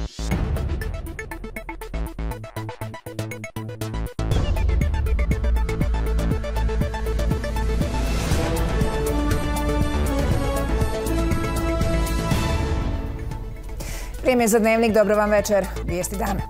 Vrijeme za dnevnik, dobro vam večer, vijesti dana.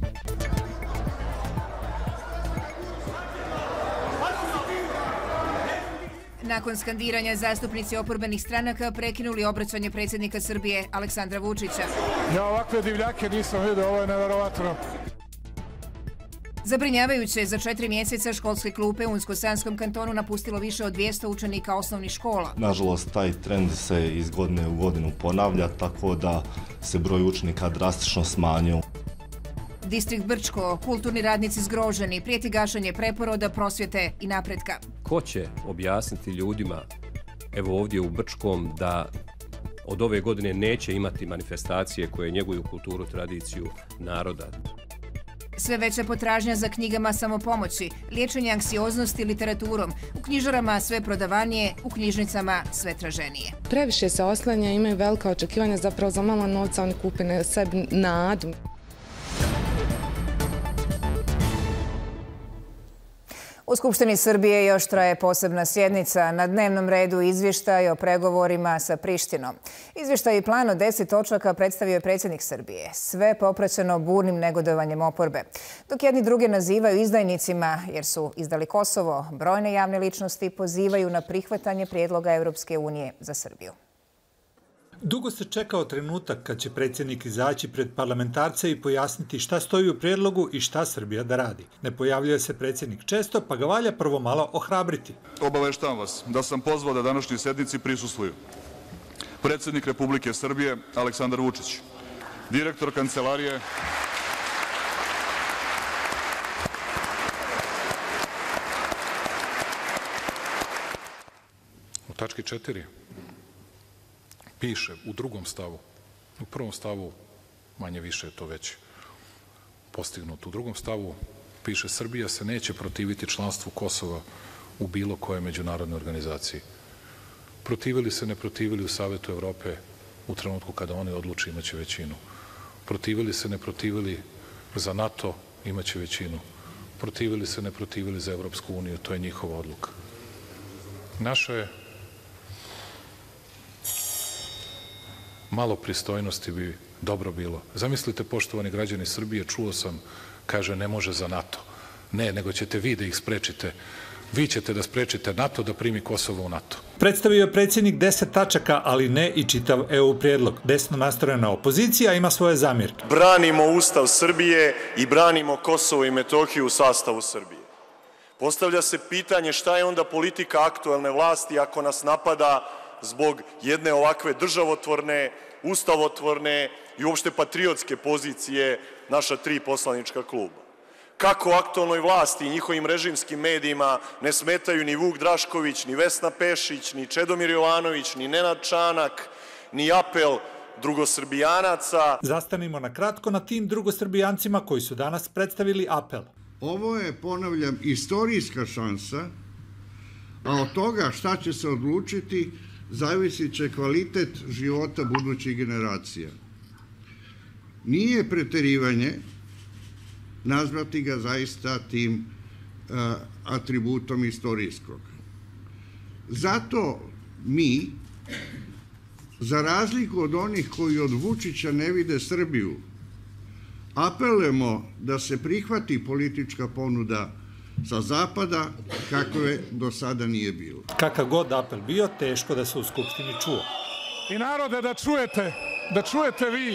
Nakon skandiranja zastupnici oporbenih stranaka prekinuli obraćanje predsjednika Srbije Aleksandra Vučića. Ja ovakve divljake nisam vidio, ovo je neverovatno. Zabrinjavajuće, za 4 mjeseca školske klupe u Unsko-Sanskom kantonu napustilo više od 200 učenika osnovnih škola. Nažalost, taj trend se iz godine u godinu ponavlja, tako da se broj učenika drastično smanjio. Distrikt Brčko, kulturni radnici zgroženi, prijeti gašenje preporoda, prosvjete i napretka. Ko će objasniti ljudima, evo ovdje u Brčkom, da od ove godine neće imati manifestacije koje njeguju kulturu, tradiciju naroda? Sve veća potražnja za knjigama samopomoći, liječenje anksioznosti literaturom, u knjižarama sve prodavanije, u knjižnicama sve traženije. Previše se oslanja, imaju velika očekivanja, zapravo za malo novca oni kupe sebi nadu. U Skupštini Srbije još traje posebna sjednica. Na dnevnom redu izvještaj o pregovorima sa Prištinom. Izvještaj i plan od 10 točaka predstavio je predsjednik Srbije. Sve popraćeno burnim negodovanjem oporbe. Dok jedni druge nazivaju izdajnicima jer su izdali Kosovo, brojne javne ličnosti pozivaju na prihvatanje prijedloga Europske unije za Srbiju. Dugo se čekao trenutak kad će predsjednik izaći pred parlamentarce i pojasniti šta stoji u prijedlogu i šta Srbija da radi. Ne pojavljuje se predsjednik često, pa ga valja prvo malo ohrabriti. Obaveštavam vas da sam pozvao da današnjoj sednici prisustvuju predsjednik Republike Srbije Aleksandar Vučić, direktor kancelarije U tački 4 piše u drugom stavu, u prvom stavu manje više je to već postignuto. U drugom stavu piše Srbija se neće protiviti članstvu Kosova u bilo kojoj međunarodnoj organizaciji. Protivili se, ne protivili u Savetu Evrope u trenutku kada oni odluče imaće većinu. Protivili se, ne protivili za NATO imaće većinu. Protivili se, ne protivili za Evropsku uniju, to je njihova odluka. Naša je malo pristojnosti bi dobro bilo. Zamislite, poštovani građani Srbije, čuo sam, kaže, ne može za NATO. Ne, nego ćete vi da ih sprečite. Vi ćete da sprečite NATO da primi Kosovo u NATO. Predstavio je predsjednik 10 tačaka, ali ne i čitav EU prijedlog. Desno nastrojena opozicija ima svoje zamjerke. Branimo Ustav Srbije i branimo Kosovo i Metohiju u sastavu Srbije. Postavlja se pitanje šta je onda politika aktuelne vlasti ako nas napada zbog jedne ovakve državotvorne, ustavotvorne i uopšte patriotske pozicije naša 3 poslanička kluba. Kako aktuelnoj vlasti i njihovim režimskim medijima ne smetaju ni Vuk Drašković, ni Vesna Pešić, ni Čedomir Jovanović, ni Nenad Čanak, ni apel drugosrbijanaca. Zastanimo na kratko na tim drugosrbijancima koji su danas predstavili apel. Ovo je, ponavljam, istorijska šansa, a od toga šta će se odlučiti zavisit će kvalitet života budućih generacija. Nije preterivanje nazvati ga zaista tim atributom istorijskog. Zato mi, za razliku od onih koji od Vučića ne vide Srbiju, apelujemo da se prihvati politička ponuda sa zapada, kako je do sada nije bilo. Kakav god apel bio, teško da se u Skupštini čuo. I narode, da čujete vi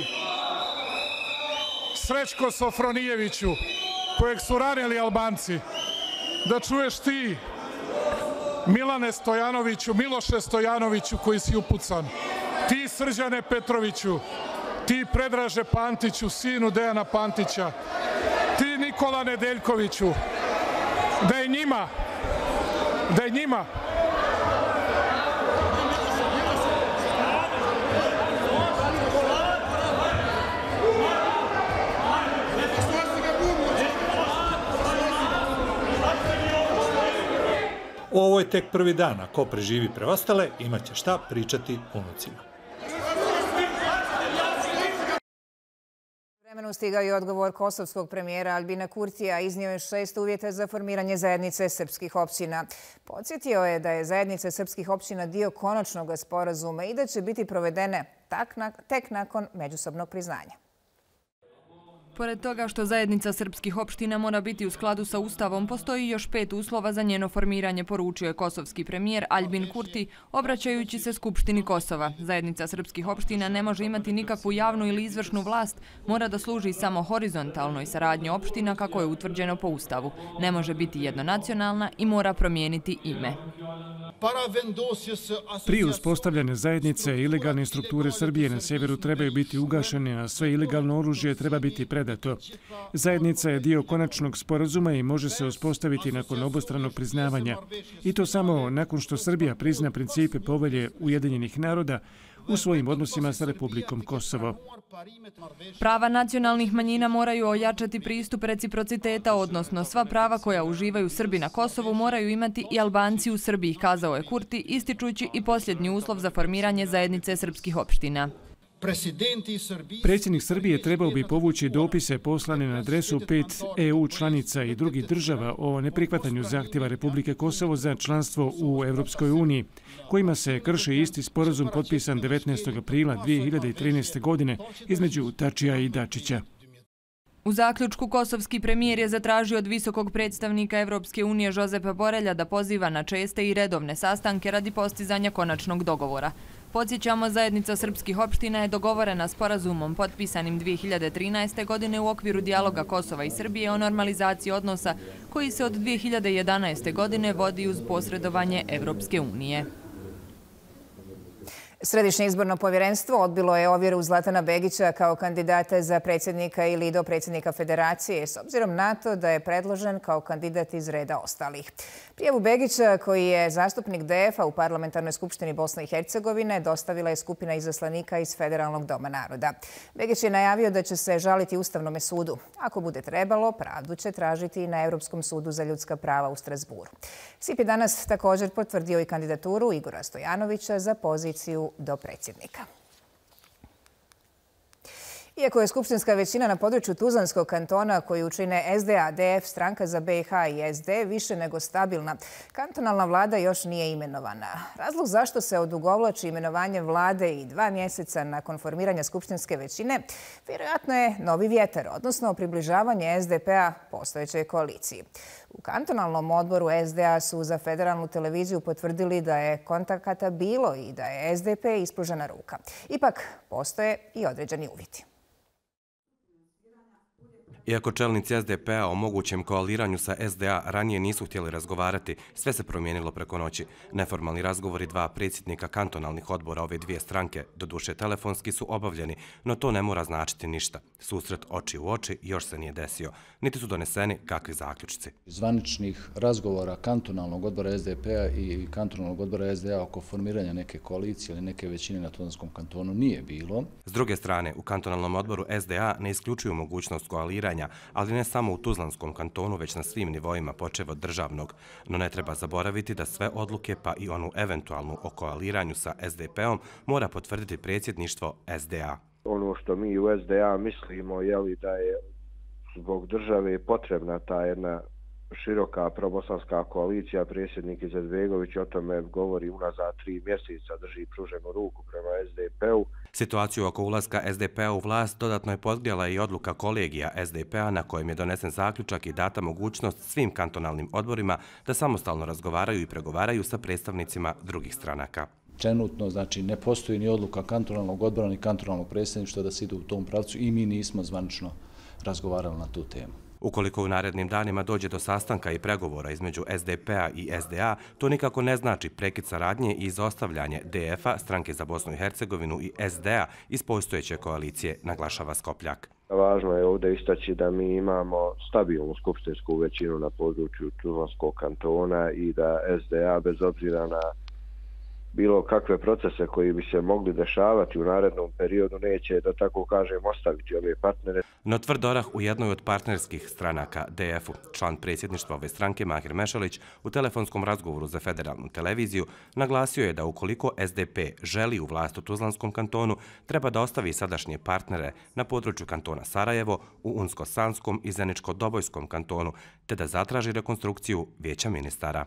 Srećko Sofronijeviću, kojeg su ranili Albanci, da čuješ ti Milane Stojanoviću, Miloše Stojanoviću koji si upucan, ti Srđane Petroviću, ti Predraže Pantiću, sinu Dejana Pantića, ti Nikola Nedeljkoviću, da je njima Ovo je tek prvi dan, a ko preživi preostale, imaće šta pričati unucima. stranu stigao je odgovor kosovskog premijera Albina Kurtija. Iznio je 6 uvjeta za formiranje zajednice srpskih općina. Podsjetio je da je zajednica srpskih općina dio konačnog sporazuma i da će biti provedene tek nakon međusobnog priznanja. Pored toga što zajednica srpskih opština mora biti u skladu sa Ustavom, postoji još 5 uslova za njeno formiranje, poručio je kosovski premijer Albin Kurti, obraćajući se Skupštini Kosova. Zajednica srpskih opština ne može imati nikakvu javnu ili izvršnu vlast, mora da služi samo horizontalnoj saradnji opština kako je utvrđeno po Ustavu. Ne može biti jednonacionalna i mora promijeniti ime. Prije uspostavljanja zajednice, ilegalne strukture Srbije na sjeveru trebaju biti ugašene, a sve ilegalno oružje treba biti predato. Zajednica je dio konačnog sporazuma i može se uspostaviti nakon obostranog priznavanja. I to samo nakon što Srbija prizna principe Povelje Ujedinjenih naroda u svojim odnosima sa Republikom Kosovo. Prava nacionalnih manjina moraju ojačati pristup reciprociteta, odnosno sva prava koja uživaju Srbi na Kosovu moraju imati i Albanci u Srbiji, kazao je Kurti, ističući i posljednji uslov za formiranje zajednice srpskih opština. Predsjednik Srbije trebao bi povući dopise poslane na adresu 5 EU članica i drugih država o neprihvatanju zahtjeva Republike Kosovo za članstvo u Europskoj uniji, kojima se krši isti sporazum potpisan 19. aprila 2013. godine između Tačija i Dačića. U zaključku kosovski premijer je zatražio od visokog predstavnika Evropske unije Jozepa Borelja da poziva na česte i redovne sastanke radi postizanja konačnog dogovora. Podsjećamo, zajednica srpskih opština je dogovorena sporazumom potpisanim 2013. godine u okviru dijaloga Kosova i Srbije o normalizaciji odnosa koji se od 2011. godine vodi uz posredovanje Evropske unije. Središnje izborno povjerenstvo odbilo je ovjeru Zlatana Begića kao kandidata za predsjednika ili dopredsjednika Federacije, s obzirom na to da je predložen kao kandidat iz reda ostalih. Prijavu Begića, koji je zastupnik DF-a u Parlamentarnoj skupštini Bosne i Hercegovine, dostavila je skupina izaslanika iz Federalnog doma naroda. Begić je najavio da će se žaliti Ustavnome sudu. Ako bude trebalo, pravdu će tražiti i na Europskom sudu za ljudska prava u Strasburu. SIP je danas također potvrdio i kandidaturu Igora Stojanovića za poziciju dopredsjednika. Iako je skupštinska većina na području Tuzlanskog kantona koju čine SDA, DF, Stranka za BiH i SD više nego stabilna, kantonalna vlada još nije imenovana. Razlog zašto se odugovlači imenovanje vlade i 2 mjeseca nakon formiranja skupštinske većine vjerojatno je novi vjetar, odnosno približavanje SDP-a postojećoj koaliciji. U kantonalnom odboru SDA su za federalnu televiziju potvrdili da je kontakata bilo i da je SDP ispružena ruka. Ipak postoje i određeni uvjeti. Iako čelnici SDP-a o mogućem koaliranju sa SDA ranije nisu htjeli razgovarati, sve se promijenilo preko noći. Neformalni razgovori 2 predsjednika kantonalnih odbora ove 2 stranke, doduše telefonski, su obavljeni, no to ne mora značiti ništa. Susret oči u oči još se nije desio, niti su doneseni kakvi zaključci. Zvaničnih razgovora kantonalnog odbora SDP-a i kantonalnog odbora SDA oko formiranja neke koalicije ili neke većine na Tuzlanskom kantonu nije bilo. S druge strane, u kantonalnom odboru SDA ne isključuju mogućnost koaliranja, ali ne samo u Tuzlanskom kantonu, već na svim nivoima, počev od državnog. No ne treba zaboraviti da sve odluke, pa i onu eventualnu o koaliranju sa SDP-om, mora potvrditi predsjedništvo SDA. Ono što mi u SDA mislimo je da je zbog države potrebna ta jedna široka probosanska koalicija. Predsjednik Izetbegović o tome govori unazad 3 mjeseca, drži pruženu ruku prema SDP-u. Situaciju oko ulaska SDP-a u vlast dodatno je podgrijala i odluka kolegija SDP-a na kojem je donesen zaključak i data mogućnost svim kantonalnim odborima da samostalno razgovaraju i pregovaraju sa predstavnicima drugih stranaka. Trenutno, znači, ne postoji ni odluka kantonalnog odbora ni kantonalnog predsjedništva da se ide u tom pravcu i mi nismo zvanično razgovarali na tu temu. Ukoliko u narednim danima dođe do sastanka i pregovora između SDP-a i SDA, to nikako ne znači prekid saradnje i izostavljanje DF-a, Stranke za Bosnu i Hercegovinu, i SDA iz postojeće koalicije, naglašava Skopljak. Važno je ovdje istaći da mi imamo stabilnu skupštinsku većinu na području Tuzlanskog kantona i da SDA, bez obzira na bilo kakve procese koji bi se mogli dešavati u narednom periodu neće, da tako kažem, ostaviti ove partnere. No tvrd orah u jednoj od partnerskih stranaka, DF-u, član predsjedništva ove stranke Mahir Mešalić u telefonskom razgovoru za federalnu televiziju naglasio je da ukoliko SDP želi u vlast u Tuzlanskom kantonu, treba da ostavi sadašnje partnere na području kantona Sarajevo, u Unsko-Sanskom i Zeničko-Dobojskom kantonu, te da zatraži rekonstrukciju Vijeća ministara.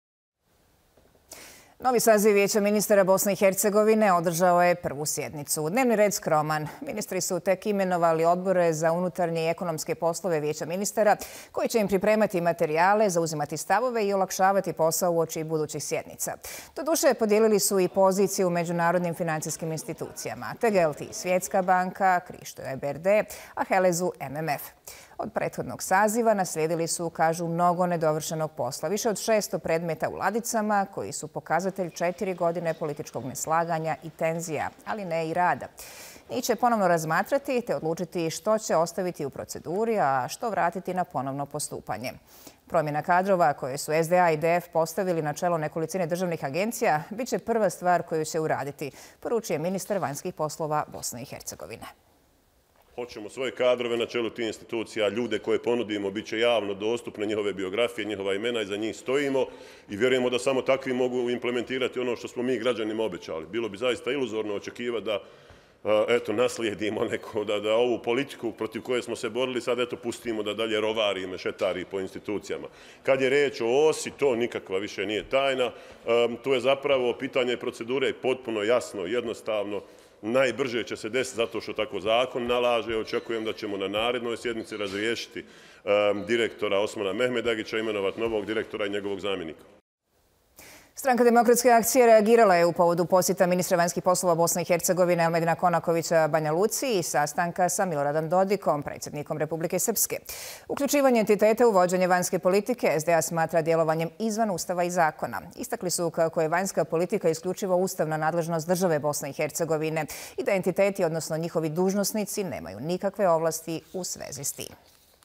Novi saziv Vijeća ministara Bosne i Hercegovine održao je prvu sjednicu. Dnevni red skroman. Ministri su tek imenovali odbore za unutarnje i ekonomske poslove Vijeća ministara koji će im pripremati materijale, zauzimati stavove i olakšavati posao uoči budućih sjednica. Doduše, podijelili su i pozicije u međunarodnim financijskim institucijama. TGLT Svjetska banka, Krišto EBRD, a Helezu MMF. Od prethodnog saziva naslijedili su, kažu, mnogo nedovršenog posla. Više od 600 predmeta u ladicama koji su pokazatelj 4 godine političkog neslaganja i tenzija, ali ne i rada. Njih će ponovno razmatrati te odlučiti što će ostaviti u proceduri, a što vratiti na ponovno postupanje. Promjena kadrova koje su SDA i DF postavili na čelo nekolicine državnih agencija bit će prva stvar koju će uraditi, poručuje ministar vanjskih poslova Bosne i Hercegovine. Hoćemo svoje kadrove na čelu tih institucija, ljude koje ponudimo, bit će javno dostupne njihove biografije, njihova imena i za njih stojimo i vjerujemo da samo takvi mogu implementirati ono što smo mi građanima obećali. Bilo bi zaista iluzorno očekivati da naslijedimo neko, da ovu politiku protiv koje smo se borili sad pustimo da dalje rovari i mešetari po institucijama. Kad je riječ o OSI, to nikakva više nije tajna. Tu je zapravo pitanje procedure potpuno jasno, jednostavno. Najbrže će se desiti zato što tako zakon nalaže. Očekujem da ćemo na narednoj sjednici razriješiti direktora Osmana Mehmedagića, imenovati novog direktora i njegovog zamjenika. Stranka Demokratske akcije reagirala je u povodu posjeta ministra vanjskih poslova Bosne i Hercegovine Elmedina Konakovića Banja Luci i sastanka sa Miloradom Dodikom, predsjednikom Republike Srpske. Uključivanje entiteta u vođenje vanjske politike SDA smatra djelovanjem izvan Ustava i zakona. Istakli su kako je vanjska politika isključivo ustavna nadležnost države Bosne i Hercegovine i da entiteti, odnosno njihovi dužnosnici, nemaju nikakve ovlasti u svezi s tim.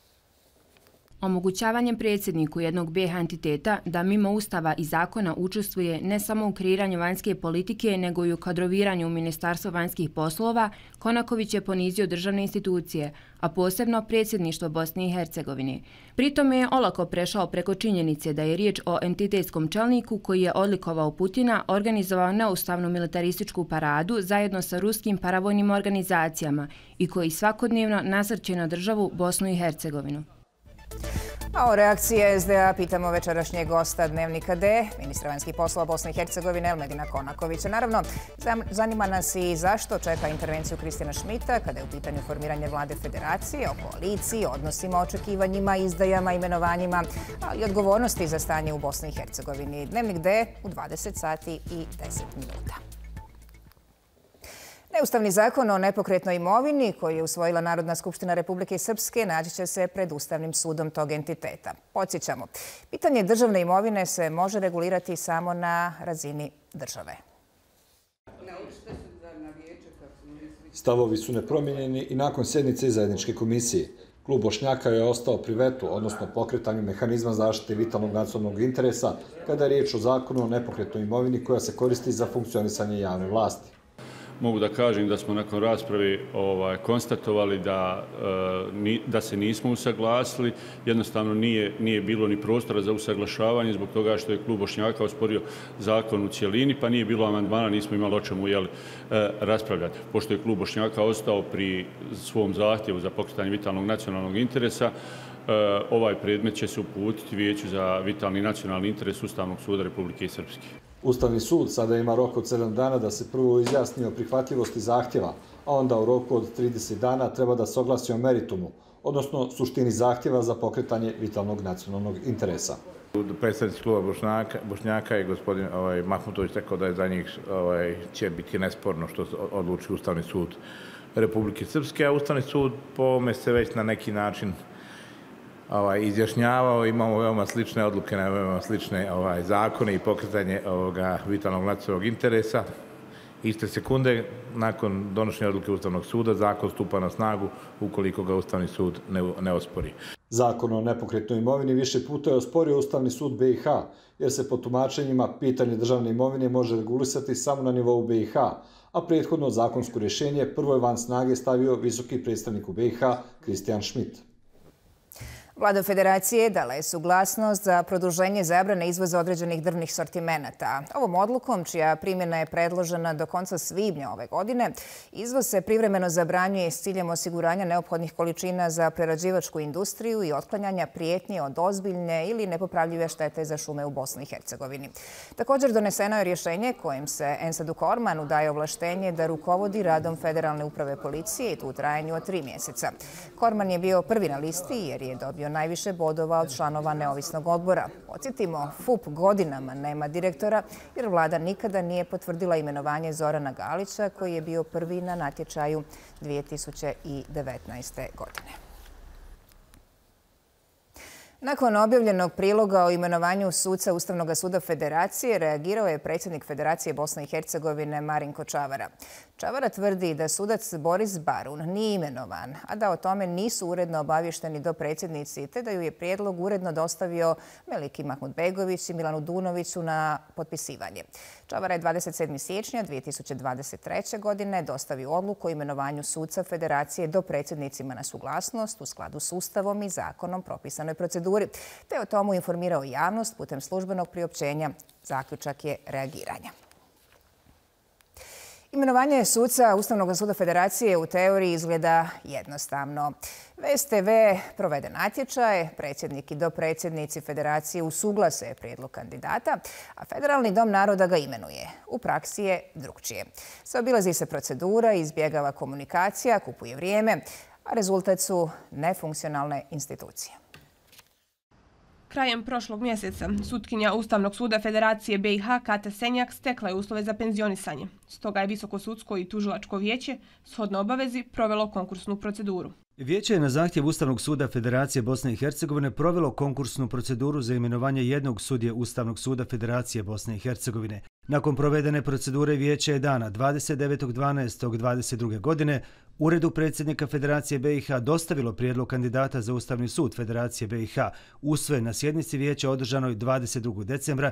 Omogućavanjem predsjedniku jednog BiH entiteta da mimo Ustava i zakona učestvuje ne samo u kreiranju vanjske politike, nego i u kadroviranju u Ministarstvo vanjskih poslova, Konaković je ponizio državne institucije, a posebno predsjedništvo Bosne i Hercegovine. Pritom je olako prešao preko činjenice da je riječ o entitetskom čelniku koji je odlikovao Putina, organizovao neustavnu militarističku paradu zajedno sa ruskim paravojnim organizacijama i koji svakodnevno nasrće na državu Bosnu i Hercegovinu. A o reakcije SDA pitamo večerašnjeg gosta Dnevnika D, ministra vanjskih poslova Bosne i Hercegovine Elmedina Konakovića. Naravno, zanima nas i zašto čeka intervenciju Kristijana Šmita kada je u pitanju formiranje vlade federacije, o koaliciji, odnosima, očekivanjima, izdajama, imenovanjima, ali i odgovornosti za stanje u Bosni i Hercegovini. Dnevnik D u 20 sati i 10 minuta. Neustavni zakon o nepokretnoj imovini koji je usvojila Narodna skupština Republike Srpske naći će se pred Ustavnim sudom tog entiteta. Podsjećamo, pitanje državne imovine se može regulirati samo na razini države. Stavovi su nepromijenjeni i nakon sjednice zajedničke komisije. Klub Bošnjaka je ostao pri vetu, odnosno pokretanju mehanizma zaštite vitalnog nacionalnog interesa kada je riječ o zakonu o nepokretnoj imovini koja se koristi za funkcionisanje javne vlasti. Mogu da kažem da smo nakon rasprave konstatovali da se nismo usaglasili. Jednostavno nije bilo ni prostora za usaglašavanje zbog toga što je klub Bošnjaka osporio zakon u cijelini, pa nije bilo amandmana, nismo imali o čemu raspravljati. Pošto je klub Bošnjaka ostao pri svom zahtjevu za pokretanje vitalnog nacionalnog interesa, ovaj predmet će se uputiti Vijeću za vitalni nacionalni interes Ustavnog suda Republike Srpske. Ustavni sud sada ima rok od 7 dana da se prvo izjasni o prihvatljivosti zahtjeva, a onda u roku od 30 dana treba da se oglasi o meritumu, odnosno suštini zahtjeva za pokretanje vitalnog nacionalnog interesa. Predstavnici kluba Bošnjaka je gospodin Mahmutović rekao da je za njih će biti nesporno što odluči Ustavni sud Republike Srpske, a Ustavni sud po ovome se već na neki način izjašnjavao. Imamo veoma slične odluke na veoma slične zakone i pokretanje vitalnog nacionalnog interesa. Iste sekunde nakon donošenja odluke Ustavnog suda zakon stupa na snagu ukoliko ga Ustavni sud ne ospori. Zakon o nepokretnoj imovini više puta je osporio Ustavni sud BiH, jer se po tumačenjima pitanje državne imovine može regulisati samo na nivou BiH, a prethodno zakonsko rješenje prvo je van snage stavio visoki predstavnik u BiH Kristijan Schmidt. Vlada Federacije dala je suglasnost za produženje zabrane izvoza određenih drvnih sortimenata. Ovom odlukom, čija primjena je predložena do konca svibnja ove godine, izvoz se privremeno zabranjuje s ciljem osiguranja neophodnih količina za prerađivačku industriju i otklanjanja prijetnje od ozbiljne ili nepopravljive štete za šume u Bosni i Hercegovini. Također doneseno je rješenje kojim se Ensadu Kormanu daje ovlaštenje da rukovodi radom Federalne uprave policije i tu u trajanju od 3 mjeseca. Korman je bio prvi na listi jer je dobio najviše bodova od članova neovisnog odbora. Podsjetimo, FUP godinama nema direktora jer vlada nikada nije potvrdila imenovanje Zorana Galića koji je bio prvi na natječaju 2019. godine. Nakon objavljenog priloga o imenovanju suca Ustavnog suda Federacije reagirao je predsjednik Federacije Bosne i Hercegovine Marinko Čavara. Čavara tvrdi da sudac Boris Barun nije imenovan, a da o tome nisu uredno obavješteni dopredsjednici, te da ju je prijedlog uredno dostavio Meliki Mahmudbegović i Milanu Dunoviću na potpisivanje. Čavara je 27. siječnja 2023. godine dostavio odluku o imenovanju suca Federacije dopredsjednicima na suglasnost u skladu s Ustavom i zakonom propisanoj proceduri, te o tomu informirao javnost putem službenog priopćenja. Zaključak je reagiranja. Imenovanje suca Ustavnog suda Federacije u teoriji izgleda jednostavno. VSTV provede natječaj, predsjednik i dopredsjednici Federacije usuglase prijedlog kandidata, a Federalni dom naroda ga imenuje. U praksi je drukčije. Zaobilazi se procedura, izbjegava komunikacija, kupuje vrijeme, a rezultat su nefunkcionalne institucije. Krajem prošlog mjeseca sutkinja Ustavnog suda Federacije BiH Kata Senjak stekla je uslove za penzionisanje. Stoga je Visoko sudsko i tužilačko vijeće shodno obavezi provelo konkursnu proceduru. Vijeće je na zahtjev Ustavnog suda Federacije Bosne i Hercegovine provelo konkursnu proceduru za imenovanje jednog sudije Ustavnog suda Federacije Bosne i Hercegovine. Nakon provedene procedure vijeće je dana 29.12.22. godine Uredu predsjednika Federacije BiH dostavilo prijedlog kandidata za Ustavni sud Federacije BiH usvojen na sjednici vijeća održanoj 22. decembra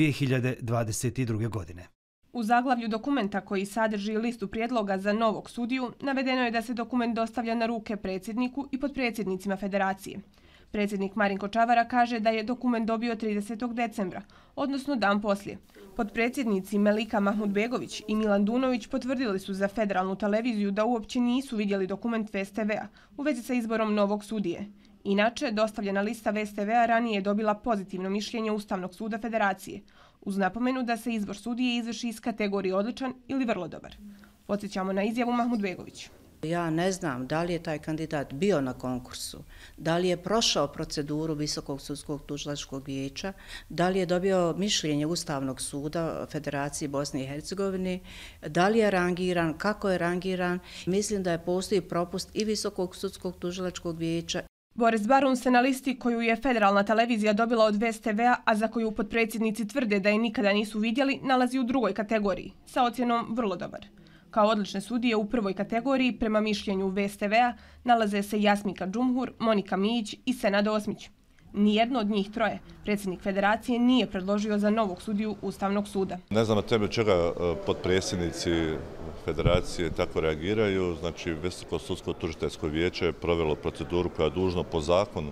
2022. godine. U zaglavlju dokumenta koji sadrži listu prijedloga za novog sudiju, navedeno je da se dokument dostavlja na ruke predsjedniku i potpredsjednicima Federacije. Predsjednik Marinko Čavara kaže da je dokument dobio 30. decembra, odnosno dan poslije. Potpredsjednici Melika Mahmudbegović i Milan Dunović potvrdili su za federalnu televiziju da uopće nisu vidjeli dokument VSTV-a u vezi sa izborom novog sudije. Inače, dostavljena lista VSTV-a ranije je dobila pozitivno mišljenje Ustavnog suda Federacije, uz napomenu da se izbor sudije izvrši iz kategorije odličan ili vrlo dobar. Podsjećamo na izjavu Mahmudbegović. Ja ne znam da li je taj kandidat bio na konkursu, da li je prošao proceduru Visokog sudskog tužilačkog vijeća, da li je dobio mišljenje Ustavnog suda Federacije Bosne i Hercegovine, da li je rangiran, kako je rangiran. Mislim da je postoji propust i Visokog sudskog tužilačkog vijeća. Boris Barun se na listi koju je federalna televizija dobila od VSTV-a, a za koju potpredsjednici tvrde da je nikada nisu vidjeli, nalazi u drugoj kategoriji, sa ocjenom vrlo dobar. Kao odlične sudije u prvoj kategoriji, prema mišljenju VSTV-a, nalaze se Jasmika Džumhur, Monika Mijić i Senad Osmić. Nijedno od njih troje predsjednik Federacije nije predložio za novog sudiju Ustavnog suda. Ne znam na temelju čega potpredsjednici Federacije tako reagiraju. Znači, Visoko sudsko tužiteljsko vijeće je provelo proceduru koja je dužno po zakonu.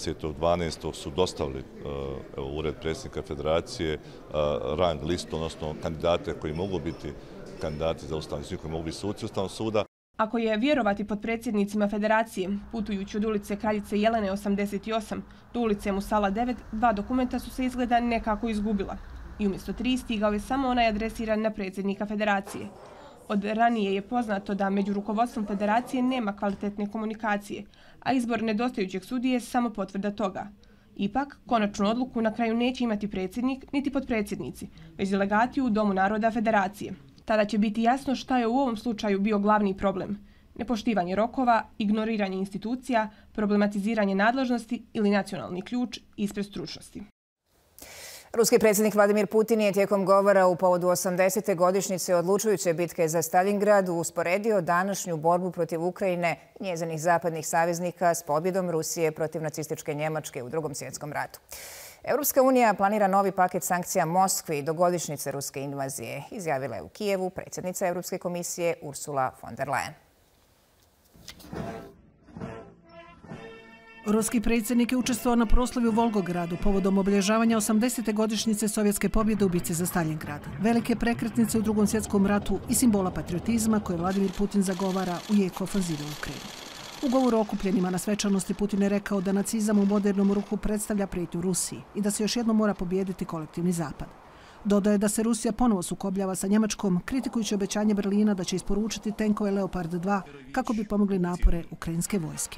30.12. su dostavili Ured predsjednika Federacije rang listu, odnosno kandidate koji mogu biti kandidati za Ustavni sud, koji mogu biti suci Ustavnog suda. Ako je vjerovati potpredsjednicima Federacije, putujući od ulice Kraljice Jelene 88 do ulice Musala 9, 2 dokumenta su se izgleda nekako izgubila. I umjesto 3 stigao je samo onaj adresiran na predsjednika Federacije. Od ranije je poznato da među rukovodstvom Federacije nema kvalitetne komunikacije, a izbor nedostajućeg sudije je samo potvrda toga. Ipak, konačnu odluku na kraju neće imati predsjednik niti potpredsjednici, već delegati u Domu naroda Federacije. Tada će biti jasno šta je u ovom slučaju bio glavni problem. Nepoštivanje rokova, ignoriranje institucija, problematiziranje nadležnosti ili nacionalni ključ ispred stručnosti. Ruski predsjednik Vladimir Putin je tijekom govora u povodu 80. godišnjice odlučujuće bitke za Stalingrad usporedio današnju borbu protiv Ukrajine i njezinih zapadnih saveznika s pobjedom Rusije protiv nacističke Njemačke u Drugom svjetskom ratu. Europska unija planira novi paket sankcija Moskvi do godišnjice ruske invazije, izjavila je u Kijevu predsjednica Europske komisije Ursula von der Leyen. Ruski predsjednik je učestvovao na proslavi u Volgogradu povodom obilježavanja 80. godišnjice sovjetske pobjede u bitci za Stalingrad, velike prekretnice u Drugom svjetskom ratu i simbola patriotizma koje Vladimir Putin zagovara u jeku ofanzive u Ukrajinu. U govoru okupljenima na svečanosti Putin je rekao da nacizam u modernom ruhu predstavlja prijetnju Rusiji i da se još jednom mora pobijediti kolektivni zapad. Dodao je da se Rusija ponovo sukobljava sa Njemačkom, kritikujući obećanje Berlina da će isporučiti tenkove Leopard 2 kako bi pomogli napore ukrajinske vojske.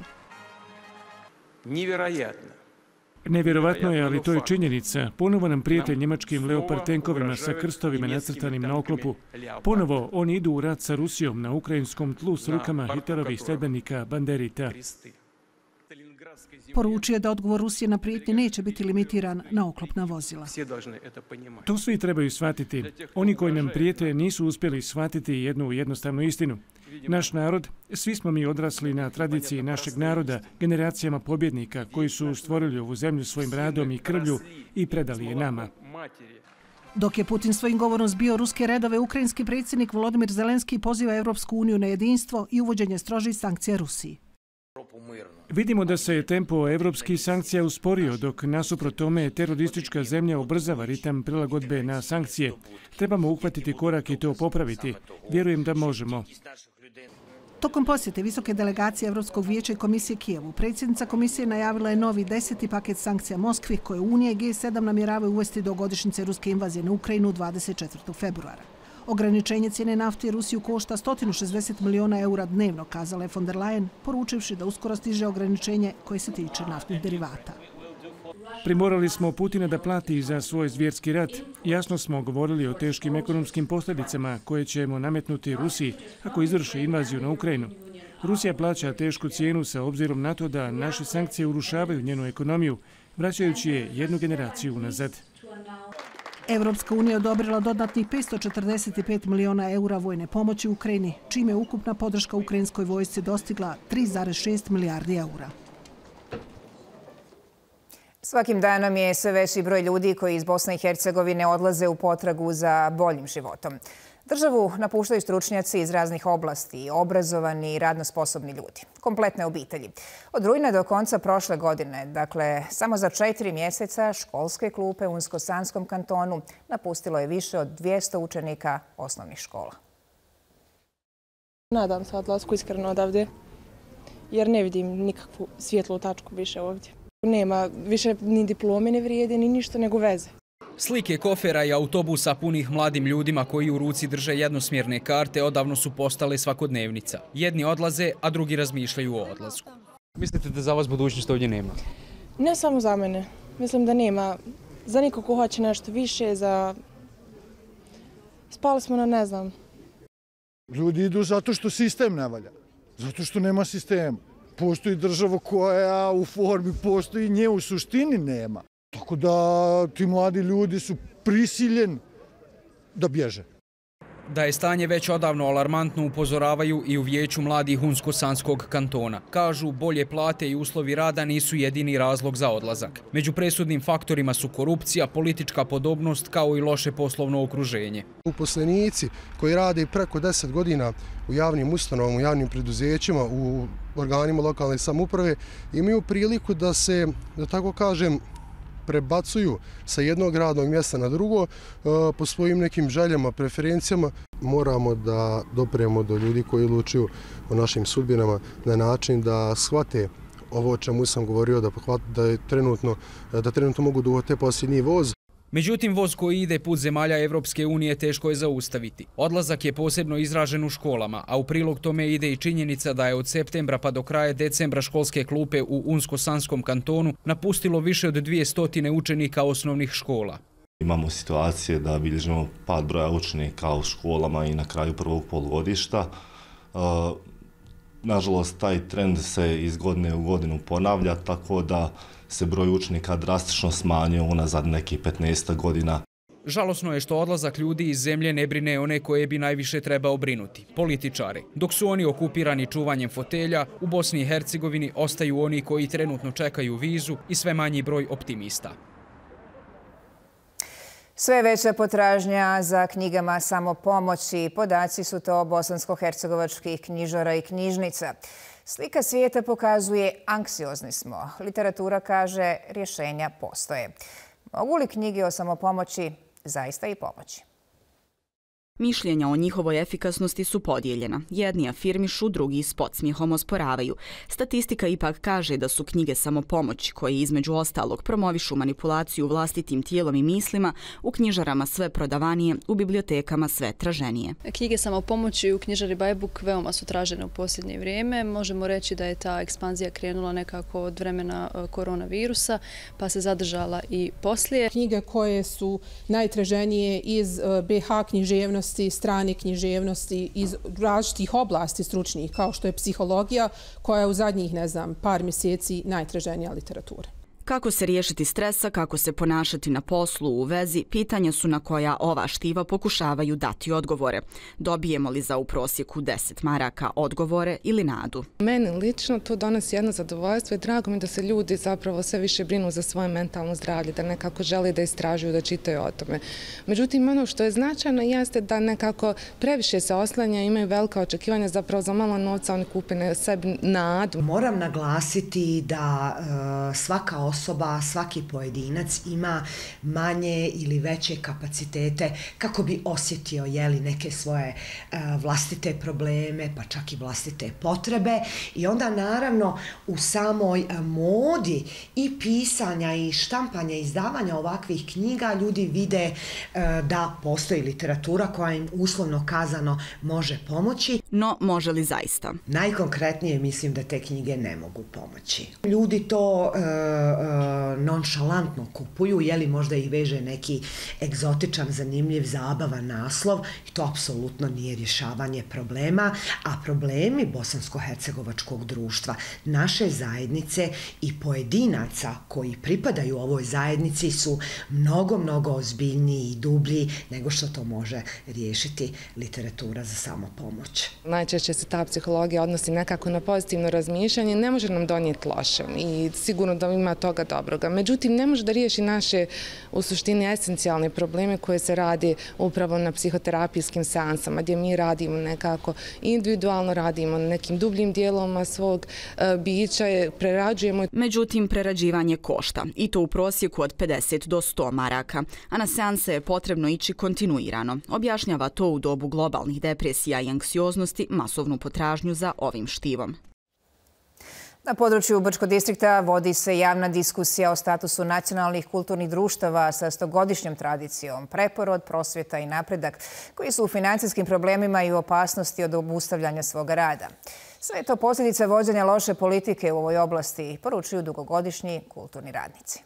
Nevjerovatno je, ali to je činjenica. Ponovo nam prijete njemačkim Leopard tenkovima sa krstovima nacrtanim na oklopu. Ponovo oni idu u rat sa Rusijom na ukrajinskom tlu s rukama Hitlerovih sledbenika Banderita. Poručio je da odgovor Rusije na prijetnje neće biti limitiran na oklopna vozila. To svi trebaju shvatiti. Oni koji nam prijete nisu uspjeli shvatiti jednu jednostavnu istinu. Naš narod, svi smo mi odrasli na tradiciji našeg naroda, generacijama pobjednika koji su stvorili ovu zemlju svojim radom i krvlju i predali je nama. Dok je Putin svojim govorom zbio ruske redove, ukrajinski predsjednik Volodymyr Zelenski poziva Europsku uniju na jedinstvo i uvođenje strožih sankcija Rusiji. Vidimo da se tempo evropskih sankcija usporio, dok nasuprot tome teroristička zemlja ubrzava ritam prilagodbe na sankcije. Trebamo uhvatiti korak i to popraviti. Vjerujem da možemo. Tokom posjete visoke delegacije Europskog vijeća i komisije Kijevu, predsjednica komisije najavila je novi 10. paket sankcija Moskvi koje Unija i G7 namjeravaju uvesti do godišnjice ruske invazije na Ukrajinu 24. februara. Ograničenje cijene nafte Rusiju košta 160 milijuna eura dnevno, kazala je von der Leyen, poručivši da uskoro stiže ograničenje koje se tiče naftnih derivata. Primorali smo Putina da plati za svoj zvjerski rat. Jasno smo govorili o teškim ekonomskim posljedicama koje ćemo nametnuti Rusiji ako izvrši invaziju na Ukrajinu. Rusija plaća tešku cijenu sa obzirom na to da naše sankcije urušavaju njenu ekonomiju, vraćajući je jednu generaciju unazad. Europska unija je odobrila dodatnih 545 milijuna eura vojne pomoći Ukrajini, čime je ukupna podrška ukrajinskoj vojsci dostigla 3,6 milijardi eura. Svakim danom je sve veći broj ljudi koji iz Bosne i Hercegovine odlaze u potragu za boljim životom. Državu napuštaju stručnjaci iz raznih oblasti, obrazovani i radno sposobni ljudi, kompletne obitelji. Od rujna do konca prošle godine, dakle samo za 4 mjeseca, školske klupe u Unsko-Sanskom kantonu napustilo je više od 200 učenika osnovnih škola. Nadam se odlasku iskreno odavde, jer ne vidim nikakvu svjetlu tačku više ovdje. Nema više ni diplome ne vrijede, ni ništa nego veze. Slike kofera i autobusa punih mladim ljudima koji u ruci drže jednosmjerne karte odavno su postale svakodnevnica. Jedni odlaze, a drugi razmišljaju o odlasku. Mislite da za vas budućnost ovdje nema? Ne samo za mene. Mislim da nema za nikog ko hoće nešto više, spali smo na ne znam. Ljudi idu zato što sistem ne valja, zato što nema sistema. Postoji država koja u formi postoji, nje u suštini nema. Tako da ti mladi ljudi su prisiljeni da bježe. Da je stanje već odavno alarmantno upozoravaju i u vijeću mladih Unsko-Sanskog kantona. Kažu, bolje plate i uslovi rada nisu jedini razlog za odlazak. Među presudnim faktorima su korupcija, politička podobnost kao i loše poslovno okruženje. Uposlenici koji rade preko 10 godina u javnim ustanovama, u javnim preduzećima, u organima lokalne samouprave imaju priliku da se, da tako kažem, prebacuju sa jednog radnog mjesta na drugo po svojim nekim željama, preferencijama. Moramo da dopremo do ljudi koji odlučuju o našim sudbinama na način da shvate ovo o čemu sam govorio, da trenutno mogu da uhvate posljednji voz. Međutim, voz koji ide put zemalja Evropske unije teško je zaustaviti. Odlazak je posebno izražen u školama, a u prilog tome ide i činjenica da je od septembra pa do kraja decembra školske klupe u Unsko-Sanskom kantonu napustilo više od 200 učenika osnovnih škola. Imamo situacije da bilježimo pad broja učenika u školama i na kraju prvog polugodišta. Nažalost, taj trend se iz godine u godinu ponavlja, tako da se broj učenika drastično smanjio unazad nekih 15 godina. Žalosno je što odlazak ljudi iz zemlje ne brine one koje bi najviše trebao brinuti, političare. Dok su oni okupirani čuvanjem fotelja, u Bosni i Hercegovini ostaju oni koji trenutno čekaju vizu i sve manji broj optimista. Sve veća potražnja za knjigama samopomoći. Podaci su to bosansko-hercegovačkih knjižara i knjižnica. Slika svijeta pokazuje anksiozni smo. Literatura kaže rješenja postoje. Mogu li knjige o samopomoći zaista i pomoći? Mišljenja o njihovoj efikasnosti su podijeljena. Jedni afirmišu, drugi s podsmijehom osporavaju. Statistika ipak kaže da su knjige samopomoći, koje između ostalog promovišu manipulaciju vlastitim tijelom i mislima, u knjižarama sve prodavanije, u bibliotekama sve traženije. Knjige samopomoći u knjižari Bajbuk veoma su tražene u posljednje vrijeme. Možemo reći da je ta ekspanzija krenula nekako od vremena koronavirusa, pa se zadržala i poslije. Knjige koje su najtraženije iz BH književnosti, strane književnosti iz različitih oblasti stručnih, kao što je psihologija, koja je u zadnjih, par mjeseci najtraženija literatura. Kako se riješiti stresa, kako se ponašati na poslu u vezi, pitanja su na koja ova štiva pokušavaju dati odgovore. Dobijemo li za u prosjeku 10 maraka odgovore ili nadu? Meni lično to donosi jedno zadovoljstvo i drago mi da se ljudi zapravo sve više brinu za svoje mentalno zdravlje, da nekako žele da istražuju, da čitaju o tome. Međutim, ono što je značajno jeste da nekako previše se oslanja, imaju velika očekivanja, zapravo za malo novca oni kupe sebi nadu. Moram naglasiti da svaka osoba, svaki pojedinac ima manje ili veće kapacitete kako bi osjetio neke svoje vlastite probleme, pa čak i vlastite potrebe. I onda naravno u samoj modi i pisanja i štampanja i izdavanja ovakvih knjiga ljudi vide da postoji literatura koja im uslovno kazano može pomoći. No, može li zaista? Najkonkretnije mislim da te knjige ne mogu pomoći. Ljudi to nonšalantno kupuju, možda ih veže neki egzotičan, zanimljiv, zabavan naslov i to apsolutno nije rješavanje problema, a problemi bosansko-hercegovačkog društva, naše zajednice i pojedinaca koji pripadaju ovoj zajednici su mnogo, mnogo ozbiljniji i dublji nego što to može riješiti literatura za samopomoć. Najčešće se ta psihologija odnosi nekako na pozitivno razmišljanje, ne može nam donijeti loše i sigurno da ima toga dobroga. Međutim, ne može da riješi naše u suštini esencijalne probleme koje se radi upravo na psihoterapijskim seansama, gdje mi radimo nekako individualno, radimo na nekim dubljim dijelovima svog bića, prerađujemo. Međutim, prerađivanje košta i to u prosjeku od 50 do 100 maraka, a na seanse je potrebno ići kontinuirano. Objašnjava to u dobu globalnih depresija i anksioznosti masovnu potražnju za ovim štivom. Na području Brčkog distrikta vodi se javna diskusija o statusu nacionalnih kulturnih društava sa 100-godišnjom tradicijom, preporod, prosvjeta i napredak, koji su u financijskim problemima i u opasnosti od obustavljanja svoga rada. Sve je to posljedica vođenja loše politike u ovoj oblasti, poručuju dugogodišnji kulturni radnici.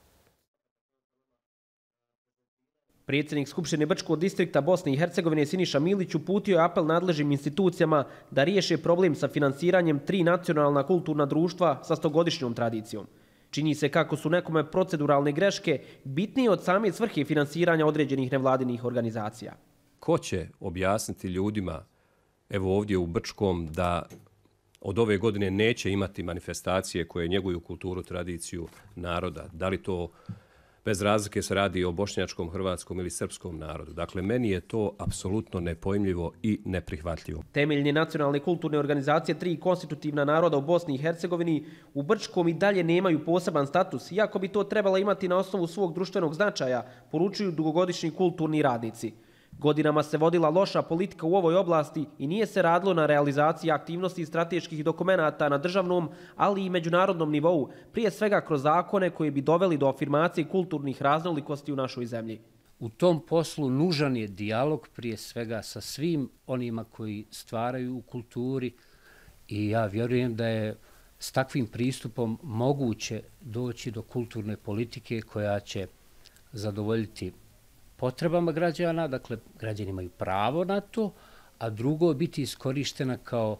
Predsjednik Skupštine Brčkog distrikta Bosne i Hercegovine Siniša Milić uputio je apel nadležnim institucijama da riješe problem sa finansiranjem 3 nacionalna kulturna društva sa 100-godišnjom tradicijom. Čini se kako su nekome proceduralne greške bitnije od same svrhe finansiranja određenih nevladinih organizacija. Ko će objasniti ljudima, evo ovdje u Brčkom, da od ove godine neće imati manifestacije koje njeguju kulturu, tradiciju naroda? Da li to bez razlike se radi o bošnjačkom, hrvatskom ili srpskom narodu? Dakle, meni je to apsolutno nepojmljivo i neprihvatljivo. Temeljne nacionalne kulturne organizacije 3 konstitutivna naroda u Bosni i Hercegovini u Brčkom i dalje nemaju poseban status, iako bi to trebala imati na osnovu svog društvenog značaja, poručuju dugogodišnji kulturni radnici. Godinama se vodila loša politika u ovoj oblasti i nije se radilo na realizaciji aktivnosti i strateških dokumenata na državnom, ali i međunarodnom nivou, prije svega kroz zakone koji bi doveli do afirmacije kulturnih raznolikosti u našoj zemlji. U tom poslu nužan je dijalog prije svega sa svim onima koji stvaraju u kulturi i ja vjerujem da je s takvim pristupom moguće doći do kulturne politike koja će zadovoljiti potrebama građana, dakle građani imaju pravo na to, a drugo biti iskorištena kao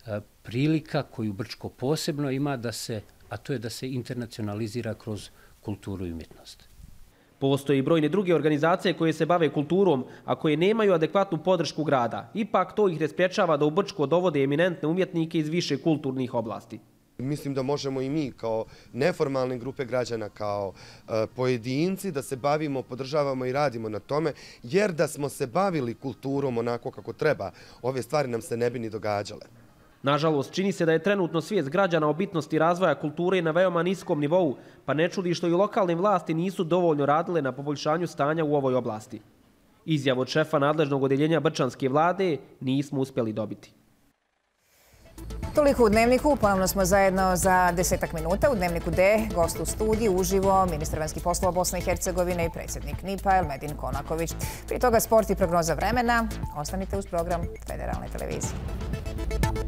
prilika koju Brčko posebno ima, a to je da se internacionalizira kroz kulturu i umjetnost. Postoje i brojne druge organizacije koje se bave kulturom, a koje nemaju adekvatnu podršku grada. Ipak to ih ne sprječava da u Brčko dovode eminentne umjetnike iz više kulturnih oblasti. Mislim da možemo i mi kao neformalne grupe građana, kao pojedinci da se bavimo, podržavamo i radimo na tome, jer da smo se bavili kulturom onako kako treba, ove stvari nam se ne bi ni događale. Nažalost, čini se da je trenutno svijest građana o bitnosti razvoja kulture na veoma niskom nivou, pa ne čudi što i lokalne vlasti nisu dovoljno radile na poboljšanju stanja u ovoj oblasti. Izjavu od šefa nadležnog odjeljenja Brčanske vlade nismo uspjeli dobiti. Toliko u Dnevniku, ponovno smo zajedno za 10 minuta. U Dnevniku D, gost u studiju, uživo, ministar vanjskih poslova Bosne i Hercegovine i predsjednik NIP-a Elmedin Konaković. Prije toga sport i prognoza vremena. Ostanite uz program Federalne televizije.